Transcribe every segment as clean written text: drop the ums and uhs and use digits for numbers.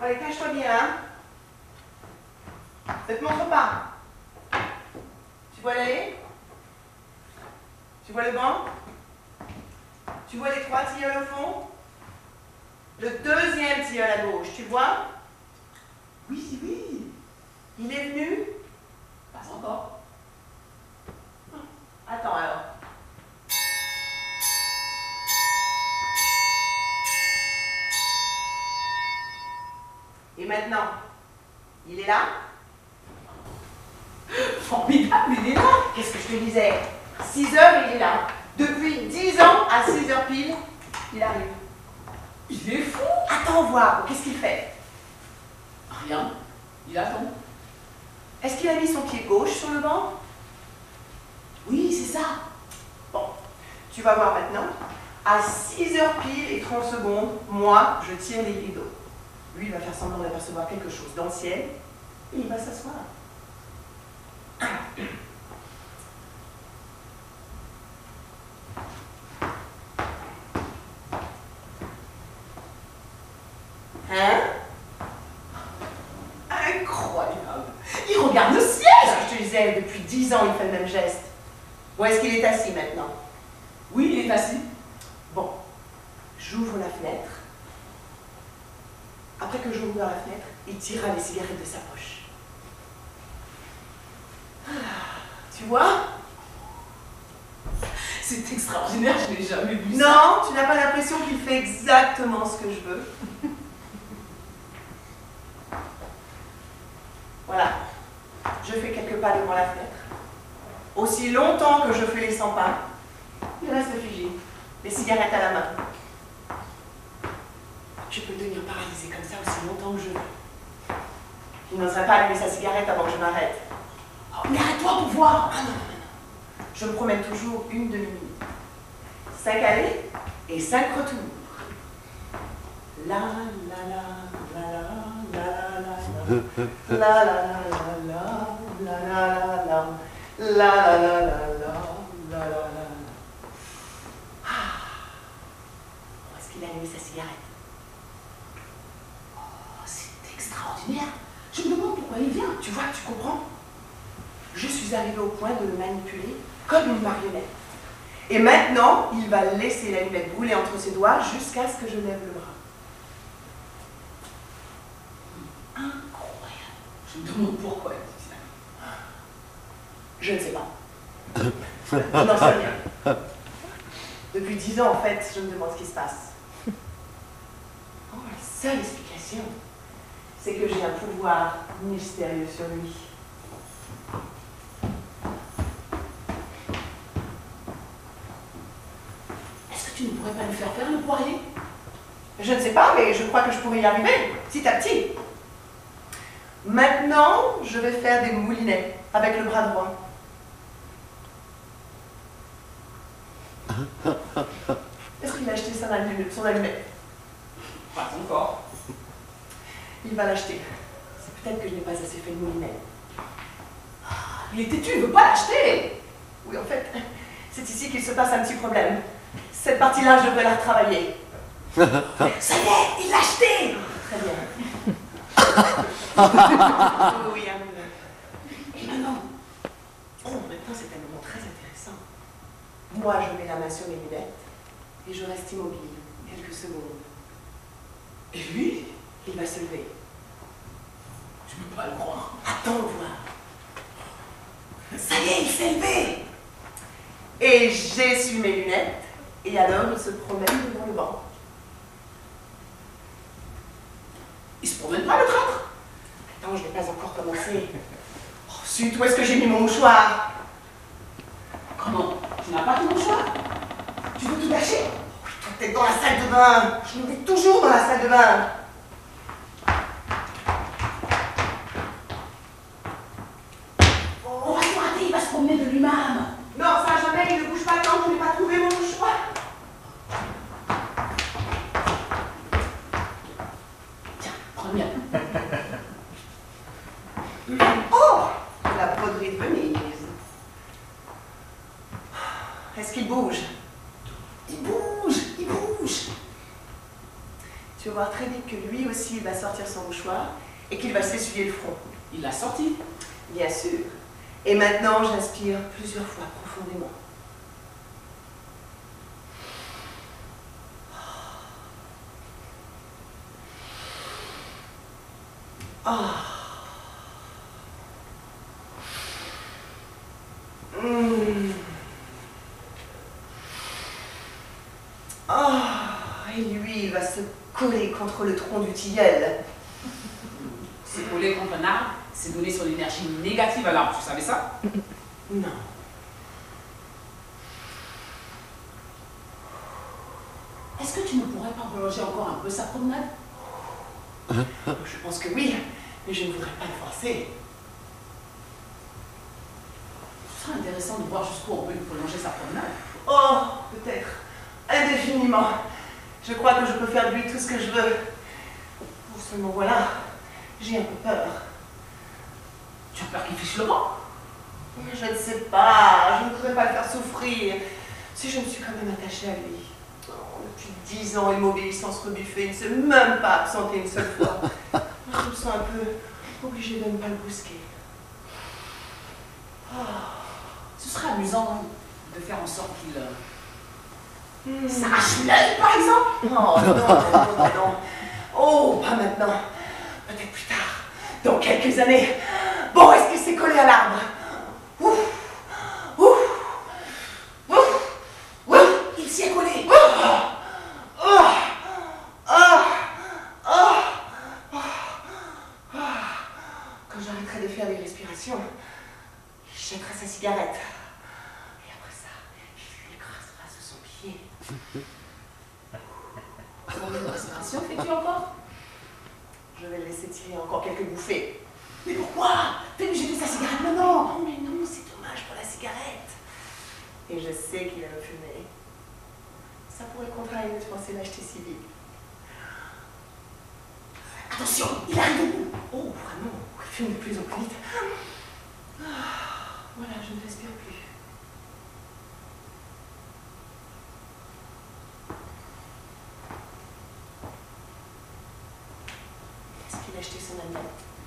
Allez, cache-toi bien, hein. Ne te montre pas. Tu vois l'aller? Tu vois le banc? Tu vois les 3 tilleuls au fond? Le deuxième tilleul à gauche, tu vois? Oui, oui. Il est venu? Pas encore. Attends alors. Et maintenant, il est là? Formidable, il est là. Qu'est-ce que je te disais? 6 heures, il est là. Depuis 10 ans, à 6 heures pile, il arrive. Il est fou. Attends voir, qu'est-ce qu'il fait? Rien. Il attend. Est-ce qu'il a mis son pied gauche sur le banc? Oui, c'est ça. Bon, tu vas voir maintenant. À 6 heures pile et 30 secondes, moi, je tire les rideaux. Lui, il va faire semblant d'apercevoir quelque chose dans le ciel et il va s'asseoir. Hein? Incroyable. Il regarde le ciel. C'est ce que je te disais, depuis 10 ans, il fait le même geste. Où est-ce qu'il est assis maintenant? Oui, il est assis. Bon, j'ouvre la fenêtre. Après que j'ouvre la fenêtre, il tirera les cigarettes de sa poche. Tu vois? C'est extraordinaire, je n'ai jamais vu ça. Non, tu n'as pas l'impression qu'il fait exactement ce que je veux. Voilà. Je fais quelques pas devant la fenêtre. Aussi longtemps que je fais les 100 pas, il reste figé, les cigarettes à la main. Je peux le tenir paralysé comme ça aussi longtemps que je veux. Il n'oserait pas allumer sa cigarette avant que je m'arrête. Oh, mais arrête-toi pour voir. Ah non, non, non. Je me promène toujours une demi-minute. 5 allées et 5 retours. La la la la la la la la la la la la la la la la la la. Où est-ce qu'il a allumé sa cigarette? Oh, c'est extraordinaire. Je me demande pourquoi il vient. Tu vois, tu comprends? Je suis arrivée au point de le manipuler comme une marionnette. Et maintenant, il va laisser l'allumette brûler entre ses doigts jusqu'à ce que je lève le bras. Incroyable. Je me demande pourquoi il dit ça. Je ne sais pas. Je n'en sais rien. Depuis 10 ans, en fait, je me demande ce qui se passe. Oh, la seule explication, c'est que j'ai un pouvoir mystérieux sur lui. Est-ce que tu ne pourrais pas lui faire faire le poirier? Je ne sais pas, mais je crois que je pourrais y arriver, petit à petit. Maintenant, je vais faire des moulinets avec le bras droit. Est-ce qu'il a acheté son allumette? Pas encore. Il va l'acheter. C'est peut-être que je n'ai pas assez fait le moulinet. Il est têtu, il ne veut pas l'acheter. Oui, en fait, c'est ici qu'il se passe un petit problème. Cette partie-là, je devrais la retravailler. Ça y est, il l'a acheté. Très bien. Oui, un moment. Et maintenant? Oh, maintenant, c'est un moment très intéressant. Moi, je mets la main sur mes lunettes et je reste immobile quelques secondes. Et lui? Il va se lever. Je ne peux pas le croire. Attends voir. Ça y est, il s'est levé. Et j'essuie mes lunettes et alors il se promène devant le banc. Il se promène pas, le traître? Attends, je n'ai pas encore commencé. Oh, zut, où est-ce que j'ai mis mon mouchoir? Comment? Tu n'as pas ton mouchoir? Tu veux tout lâcher? Oui, toi, t'es dans la salle de bain. Je me mets toujours dans la salle de bain. On va se rater, il va se promener de lui-même. Non, ça jamais, il ne bouge pas tant que je n'ai pas trouvé mon mouchoir. Tiens, prends bien. Oh, la broderie de Venise. Est-ce qu'il bouge? Il bouge, il bouge. Tu vas voir très vite que lui aussi, il va sortir son mouchoir et qu'il va s'essuyer le front. Il l'a sorti. Bien sûr. Et maintenant, j'inspire plusieurs fois profondément. Ah. Et lui, il va se coller contre le tronc du tilleul. Se coller contre un arbre, c'est donner son énergie négative à l'arbre. Tu savais ça? Non. Est-ce que tu ne pourrais pas prolonger encore un peu sa promenade? Je pense que oui, mais je ne voudrais pas le forcer. Ce serait intéressant de voir jusqu'où on peut lui prolonger sa promenade. Oh, peut-être. Indéfiniment. Je crois que je peux faire de lui tout ce que je veux. Pour seulement voilà, j'ai un peu peur. Tu as peur qu'il fiche le vent? Je ne sais pas, je ne voudrais pas le faire souffrir. Si je me suis quand même attachée à lui. Oh, depuis 10 ans immobile sans se rebuffer, il ne s'est même pas absenté une seule fois. Je me sens un peu obligée de ne pas le brusquer. Oh. Ce serait amusant de faire en sorte qu'il s'arrache l'œil, par exemple. Oh non, non, non, non. Oh, pas maintenant. Peut-être plus tard. Dans quelques années. Bon, est-ce qu'il s'est collé à l'arbre? Ouf, ouf, ouf, ouf. Il s'y est collé. Quand j'arrêterai de faire des respirations, il jettera sa cigarette. Et après ça, il l'écrasera sous son pied. Combien de respirations fais-tu encore? Je vais le laisser tirer encore quelques bouffées. Mais pourquoi? Fais-lui jeter sa cigarette maintenant. Non, mais non, c'est dommage pour la cigarette. Et je sais qu'il aime fumer. Ça pourrait contraindre de penser l'acheter si vite. Attention, il arrive au bout. Oh, vraiment, il fume de plus en plus vite. Voilà, je ne respire plus. Est-ce qu'il a acheté son ami?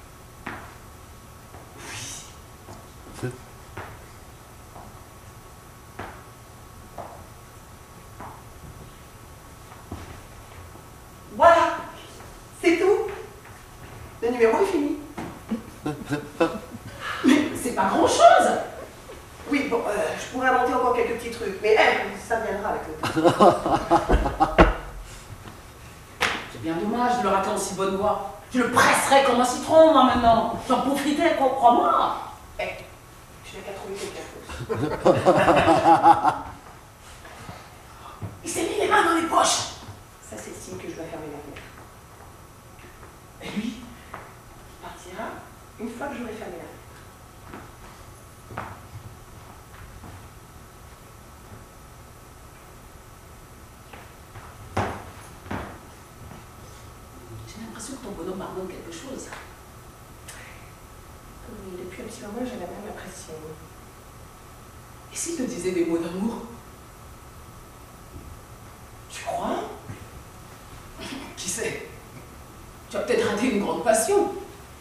Oui. Voilà, c'est tout. Le numéro est fini. Mais c'est pas grand-chose. Oui, bon, je pourrais inventer encore quelques petits trucs, mais ça viendra avec le temps. C'est bien dommage de le rater en si bonne voie. Je le presserais comme un citron, moi, maintenant. J'en profiterais, crois-moi. Tu n'as qu'à trouver quelque chose. Il s'est mis les mains dans les poches. Ça, c'est le signe que je dois fermer la fenêtre. Et lui? Il partira une fois que j'aurai fermé la fenêtre. J'ai l'impression que ton bonhomme m'ardonne quelque chose. Oui, depuis un petit moment, j'ai la même impression. Et s'il te disait des mots d'amour? Tu crois? Qui sait? Tu as peut-être raté une grande passion.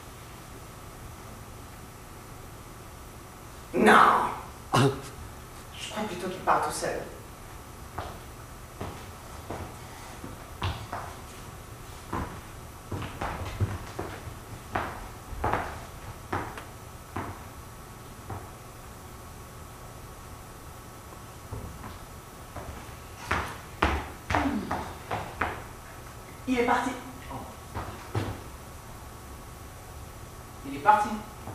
Non. Je crois plutôt qu'il part tout seul. Il est parti. Il est parti.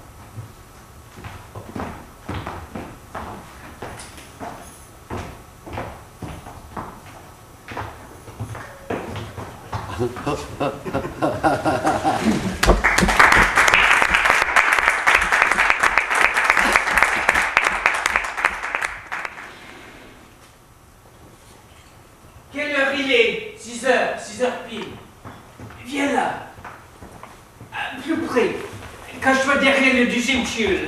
Quelle heure il est? 6 heures, 6 heures pile. Viens là. Plus près. Cache-toi derrière le deuxième tilleul.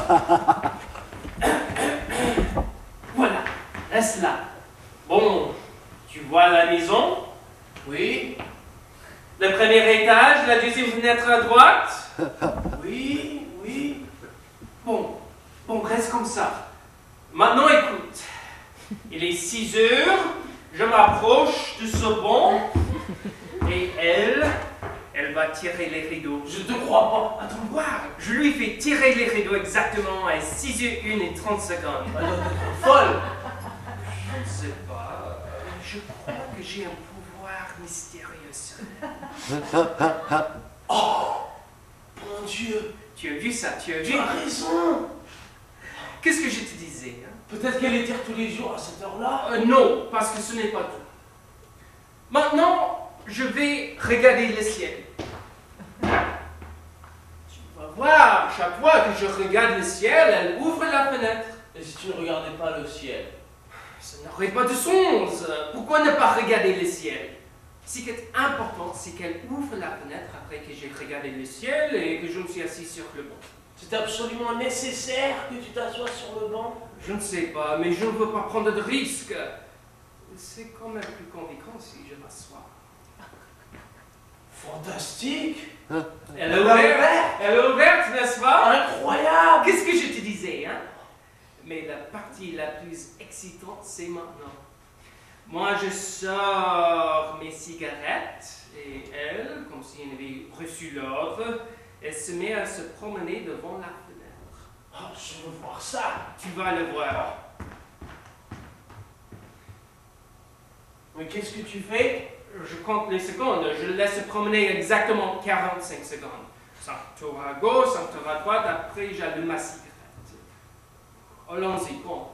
Voilà, reste là. Bon, tu vois la maison? Oui. Le premier étage, la deuxième fenêtre à droite. Oui, oui. Bon, reste comme ça. Maintenant, écoute. Il est 6 heures, je m'approche de ce banc, et elle va tirer les rideaux. Je te crois pas. Attends voir, je lui fais tirer les rideaux exactement à 6h01 et 30 secondes. Elle doit être folle. Je ne sais pas, je crois que j'ai un pouvoir mystérieux. Oh, mon Dieu. Tu as vu ça, tu as vu? Tu as raison. Qu'est-ce que je te disais, hein? Peut-être qu'elle étire tous les jours à cette heure-là. Non, parce que ce n'est pas tout. Maintenant, je vais regarder le ciel. Tu vas voir, chaque fois que je regarde le ciel, elle ouvre la fenêtre. Et si tu ne regardais pas le ciel? Ça n'aurait pas de sens. Pourquoi ne pas regarder le ciel? Ce qui est important, c'est qu'elle ouvre la fenêtre après que j'ai regardé le ciel et que je me suis assis sur le banc. C'est absolument nécessaire que tu t'assoies sur le banc? Je ne sais pas, mais je ne veux pas prendre de risques. C'est quand même plus convaincant si je m'assois. Fantastique. Elle est ouverte, n'est-ce pas? Incroyable. Qu'est-ce que je te disais, hein? Mais la partie la plus excitante, c'est maintenant. Moi, je sors mes cigarettes et elle, comme si elle avait reçu l'ordre, elle se met à se promener devant la fenêtre. Oh, je veux voir ça. Tu vas le voir. Mais qu'est-ce que tu fais? Je compte les secondes. Je le laisse se promener exactement 45 secondes. Ça tourne à gauche, ça tourne à droite, après j'allume ma cigarette. Allons-y, compte.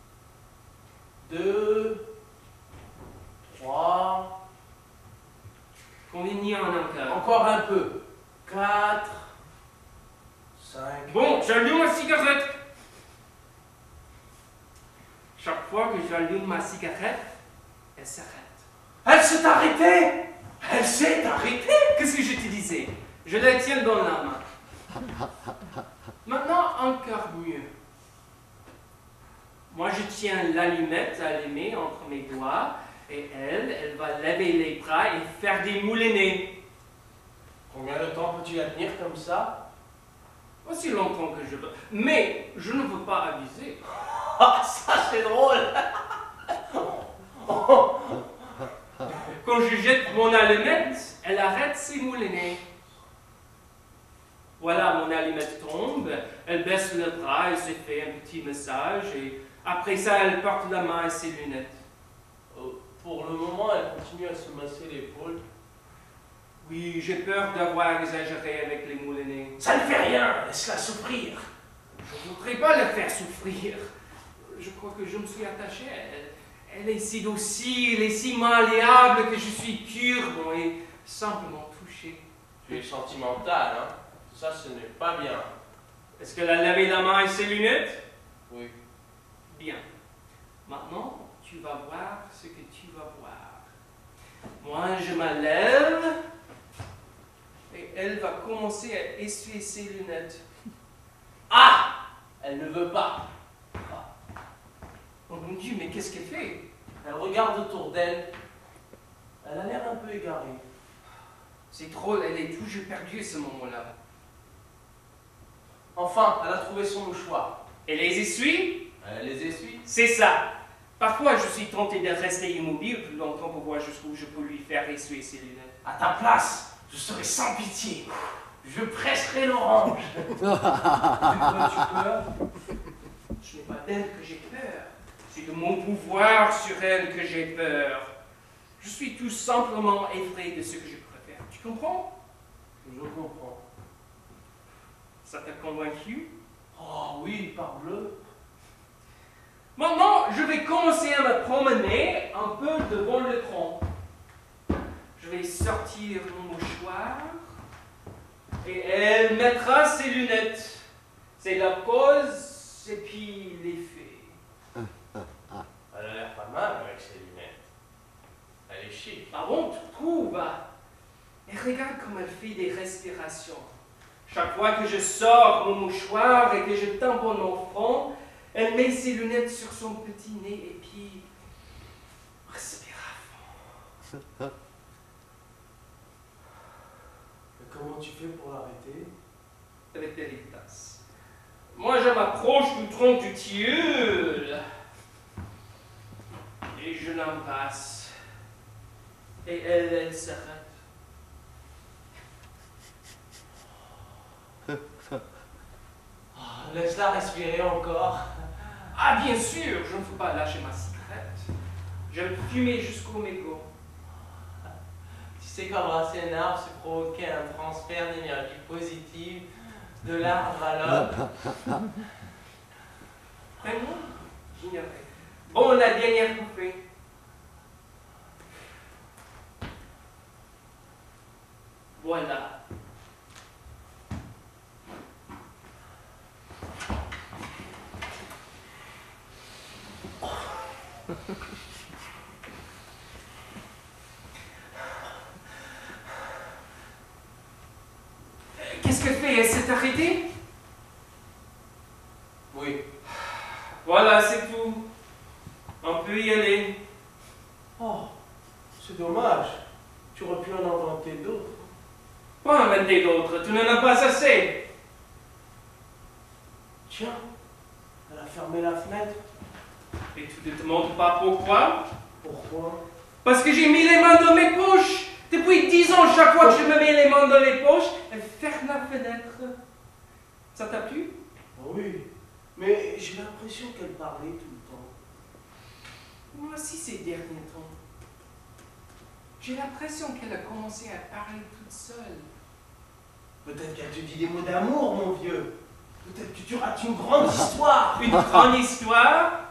2, 3. Combien il y en a encore? Encore un peu. 4, 5. Bon, j'allume ma cigarette. Chaque fois que j'allume ma cigarette, elle s'arrête. Elle s'est arrêtée. Elle s'est arrêtée. Qu'est-ce que je te disais? Je la tiens dans la main. Maintenant, encore mieux. Moi, je tiens l'allumette allumée entre mes doigts et elle va lever les bras et faire des moulinets. Combien de temps peux-tu la tenir comme ça? Aussi longtemps que je veux. Mais je ne veux pas abuser. Ah, ça c'est drôle. Quand je jette mon allumette, elle arrête ses moulinets. Voilà, mon allumette tombe, elle baisse le bras, elle se fait un petit massage et après ça, elle porte la main à ses lunettes. Pour le moment, elle continue à se masser l'épaule. Oui, j'ai peur d'avoir exagéré avec les moulinets. Ça ne fait rien, laisse-la souffrir. Je ne voudrais pas la faire souffrir. Je crois que je me suis attaché à elle. Elle est si docile et si malléable que je suis turbe et simplement touché. Tu es sentimental, hein? Ça, ce n'est pas bien. Est-ce qu'elle a lavé la main et ses lunettes? Oui. Bien. Maintenant, tu vas voir ce que tu vas voir. Moi, je me lève et elle va commencer à essuyer ses lunettes. Ah! Elle ne veut pas. Oh mon Dieu, mais qu'est-ce qu'elle fait? Elle regarde autour d'elle. Elle a l'air un peu égarée. C'est drôle, elle est toujours perdue à ce moment-là. Enfin, elle a trouvé son mouchoir. Elle les essuie? Elle les essuie. C'est ça. Parfois, je suis tenté de rester immobile plus longtemps pour voir jusqu'où je peux lui faire essuyer ses lunettes. À ta place, je serai sans pitié. Je presserai l'orange. De quoi tu peur? Ce n'est pas d'elle que j'ai peur. C'est de mon pouvoir sur elle que j'ai peur. Je suis tout simplement effrayé de ce que je préfère. Tu comprends? Je comprends. Ça t'a convaincu? Oh oui, parbleu. Maintenant, je vais commencer à me promener un peu devant l'écran. Je vais sortir mon mouchoir et elle mettra ses lunettes. C'est la pause et puis l'effet. Elle a l'air pas mal avec ses lunettes. Elle est chic. Ah bon, tu trouves? Et regarde comme elle fait des respirations. Chaque fois que je sors mon mouchoir et que je tamponne mon front, elle met ses lunettes sur son petit nez et puis respire à fond. comment tu fais pour l'arrêter? Avec délicatesse. Moi, je m'approche du tronc du tilleul. Et je l'embrasse. Et elle s'arrête. Oh, laisse-la respirer encore. Ah, bien sûr, je ne peux pas lâcher ma cigarette. Je vais fumer jusqu'au mégot. Tu sais qu'embrasser un arbre, c'est provoquer un transfert d'énergie positive de l'arbre à l'homme. Vraiment? J'ignorais. Bon, la dernière bouffée. Voilà. Qu'est-ce qu'elle fait? Elle s'est arrêtée? Oui. Voilà, c'est tout. On peut y aller. Oh, c'est dommage. Tu aurais pu en inventer d'autres. Pas inventer d'autres, tu n'en as pas assez. Tiens, elle a fermé la fenêtre. Et tu ne te demandes pas pourquoi? Pourquoi? Parce que j'ai mis les mains dans mes poches. Depuis 10 ans, chaque fois que je me mets les mains dans les poches, elle ferme la fenêtre. Ça t'a plu? Oui, mais j'ai l'impression qu'elle parlait tout le temps. Moi aussi ces derniers temps. J'ai l'impression qu'elle a commencé à parler toute seule. Peut-être qu'elle te dit des mots d'amour, mon vieux. Peut-être que tu rates une grande histoire. Une grande histoire?